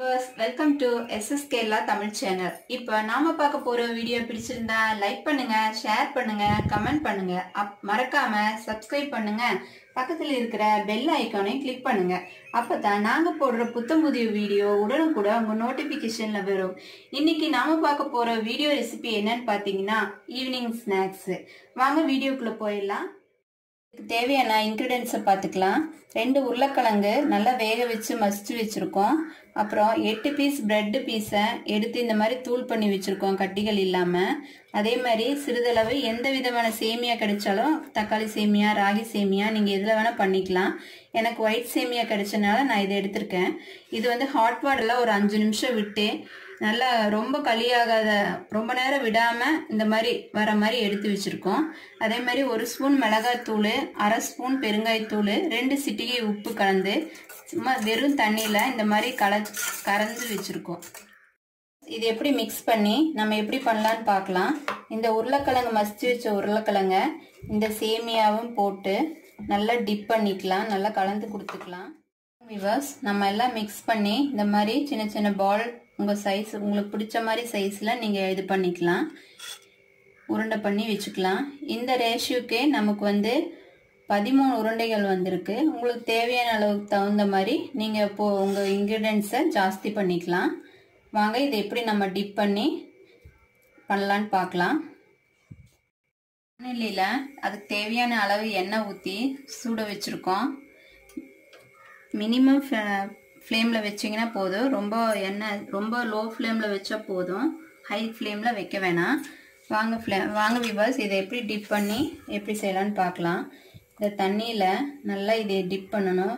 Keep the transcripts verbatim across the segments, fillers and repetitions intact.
viewers, welcome to S S Kerala Tamil channel. இப்போ நாம பார்க்க போற வீடியோ பிடிச்சிருந்தா லைக் பண்ணுங்க, ஷேர் பண்ணுங்க, கமெண்ட் பண்ணுங்க. மறக்காம சப்ஸ்கிரைப் பண்ணுங்க. பக்கத்துல இருக்கிற பெல் ஐகானை கிளிக் பண்ணுங்க. அப்பதான் நாங்க போடுற புத்தம் புதிய வீடியோ உடனுக்குடன் உங்க நோட்டிபிகேஷன்ல வரும். இன்னைக்கு நாம பார்க்க போற வீடியோ ரெசிபி என்னன்னு பாத்தீங்கன்னா ஈவினிங் ஸ்நாக்ஸ். வாங்க வீடியோக்குள்ள போயிடலாம். தேவையான இன்கிரிடியன்ஸை பார்த்துக்கலாம். ரெண்டு உருளைக்கிழங்கு நல்லா வேக வச்சு மசிச்சு வச்சுருக்கோம். அப்புறம் எட்டு பீஸ் பிரெட்டு பீஸை எடுத்து இந்த மாதிரி தூள் பண்ணி வச்சுருக்கோம், கட்டிகள் இல்லாமல். அதே மாதிரி சிறிதளவு எந்த விதமான சேமியா கிடைச்சாலும், தக்காளி சேமியா, ராகி சேமியா, நீங்கள் எதில் வேணால் பண்ணிக்கலாம். எனக்கு ஒயிட் சேமியா கிடைச்சனால நான் இதை எடுத்திருக்கேன். இது வந்து ஹாட் வாட்டரில் ஒரு அஞ்சு நிமிஷம் விட்டு நல்லா ரொம்ப களியாகாத, ரொம்ப நேரம் விடாமல் இந்த மாதிரி வர மாதிரி எடுத்து வச்சுருக்கோம். அதே மாதிரி ஒரு ஸ்பூன் மிளகாய்த்தூள், அரை ஸ்பூன் பெருங்காயத்தூள், ரெண்டு சிட்டிகை உப்பு கலந்து சும்மா வெறும் தண்ணியில் இந்த மாதிரி கல கலந்து வச்சுருக்கோம். இது எப்படி மிக்ஸ் பண்ணி நம்ம எப்படி பண்ணலான்னு பார்க்கலாம். இந்த உருளைக்கிழங்கு மசிச்சு வச்ச உருளைக்கிழங்க இந்த சேமியாவும் போட்டு நல்லா டிப் பண்ணிக்கலாம், நல்லா கலந்து கொடுத்துக்கலாம். விவர்ஸ், நம்ம எல்லாம் மிக்ஸ் பண்ணி இந்த மாதிரி சின்ன சின்ன பால் உங்கள் சைஸ், உங்களுக்கு பிடிச்ச மாதிரி சைஸில் நீங்கள் இது பண்ணிக்கலாம், உருண்டை பண்ணி வச்சுக்கலாம். இந்த ரேஷியோக்கே நமக்கு வந்து பதிமூணு உருண்டைகள் வந்திருக்கு. உங்களுக்கு தேவையான அளவுக்கு தகுந்த மாதிரி நீங்கள் இப்போது உங்கள் இன்க்ரீடியன்ஸை ஜாஸ்தி பண்ணிக்கலாம். வாங்க இதை எப்படி நம்ம டிப் பண்ணி பண்ணலான்னு பார்க்கலாம். வானிலையில் அதுக்கு தேவையான அளவு எண்ணெய் ஊற்றி சூட வச்சுருக்கோம். மினிமம் ஃப்ளேமில் வச்சிங்கன்னா போதும். ரொம்ப எண்ணெய் ரொம்ப லோ ஃப்ளேமில் வச்சா போதும், ஹை ஃப்ளேமில் வைக்க வேணாம். வாங்க ஃப்ளே வாங்க விவர்ஸ், இதை எப்படி டிப் பண்ணி எப்படி செய்யலான்னு பார்க்கலாம். இந்த தண்ணியில் நல்லா இதை டிப் பண்ணணும்.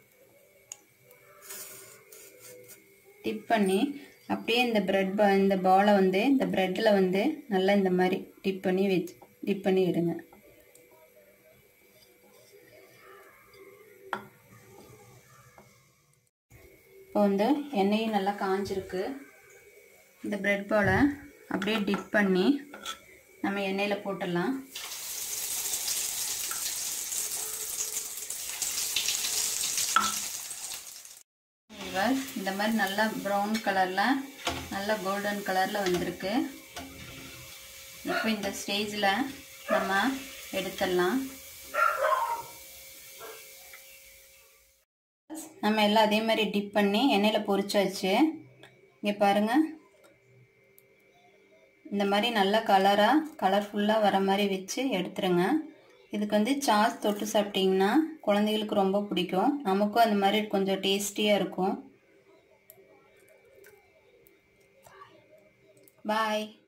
டிப் பண்ணி அப்படியே இந்த ப்ரெட் இந்த பாலை வந்து இந்த ப்ரெட்டில் வந்து நல்லா இந்த மாதிரி டிப் பண்ணி வச்சு டிப் பண்ணி விடுங்க. இப்போ வந்து எண்ணெயும் நல்லா காஞ்சிருக்கு. இந்த ப்ரெட் பாலை அப்படியே டிப் பண்ணி நம்ம எண்ணெயில் போட்டுடலாம். இந்த மாதிரி நல்லா ப்ரௌன் கலரில் நல்லா கோல்டன் கலரில் வந்திருக்கு. இப்போ இந்த ஸ்டேஜில் நம்ம எடுத்துடலாம். நம்ம எல்லாம் அதே மாதிரி டிப் பண்ணி எண்ணெயில் பொரிச்சாச்சு. இங்கே பாருங்கள், இந்த மாதிரி நல்லா கலராக கலர்ஃபுல்லாக வர மாதிரி வச்சு எடுத்துருங்க. இதுக்கு வந்து சாஸ் தொட்டு சாப்பிட்டிங்கன்னா குழந்தைகளுக்கு ரொம்ப பிடிக்கும். நமக்கும் அந்த மாதிரி கொஞ்சம் டேஸ்டியாக இருக்கும். பாய்.